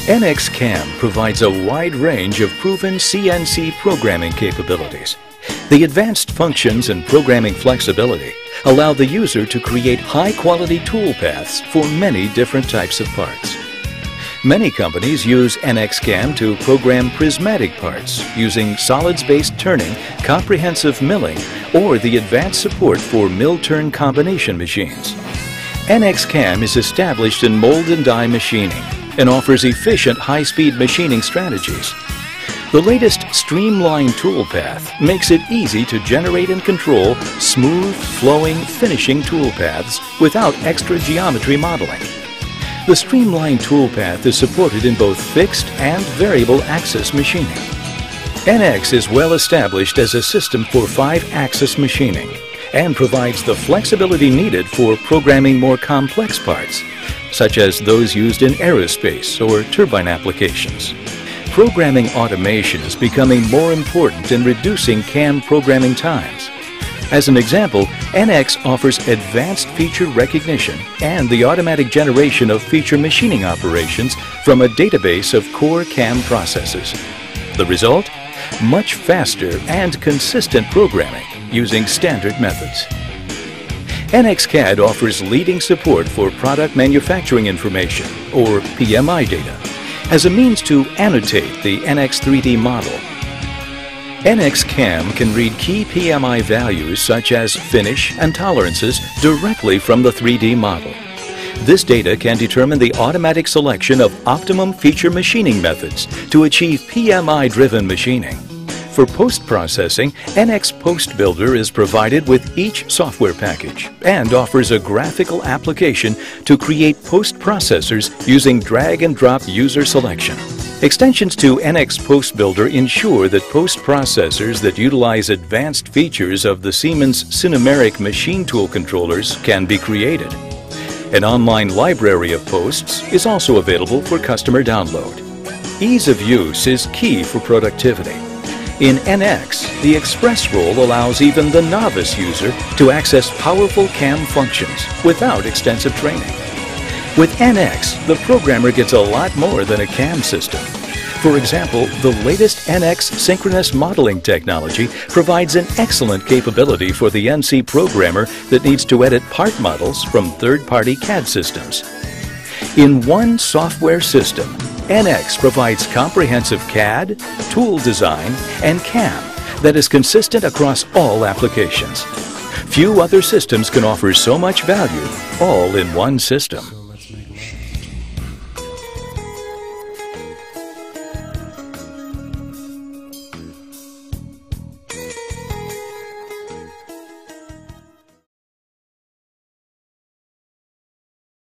NX CAM provides a wide range of proven CNC programming capabilities. The advanced functions and programming flexibility allow the user to create high-quality toolpaths for many different types of parts. Many companies use NX CAM to program prismatic parts using solids-based turning, comprehensive milling, or the advanced support for mill-turn combination machines. NX CAM is established in mold and die machining and offers efficient high-speed machining strategies. The latest streamlined toolpath makes it easy to generate and control smooth, flowing, finishing toolpaths without extra geometry modeling. The streamlined toolpath is supported in both fixed and variable axis machining. NX is well established as a system for 5-axis machining and provides the flexibility needed for programming more complex parts, such as those used in aerospace or turbine applications. Programming automation is becoming more important in reducing CAM programming times. As an example, NX offers advanced feature recognition and the automatic generation of feature machining operations from a database of core CAM processes. The result? Much faster and consistent programming using standard methods. NX CAD offers leading support for product manufacturing information, or PMI data, as a means to annotate the NX 3D model. NX CAM can read key PMI values such as finish and tolerances directly from the 3D model. This data can determine the automatic selection of optimum feature machining methods to achieve PMI-driven machining. For post-processing, NX Post Builder is provided with each software package and offers a graphical application to create post-processors using drag-and-drop user selection. Extensions to NX Post Builder ensure that post-processors that utilize advanced features of the Siemens Cinemeric machine tool controllers can be created. An online library of posts is also available for customer download. Ease of use is key for productivity. In NX, the Express role allows even the novice user to access powerful CAM functions without extensive training. With NX, the programmer gets a lot more than a CAM system. For example, the latest NX synchronous modeling technology provides an excellent capability for the NC programmer that needs to edit part models from third-party CAD systems. In one software system, NX provides comprehensive CAD, tool design, and CAM that is consistent across all applications. Few other systems can offer so much value all in one system.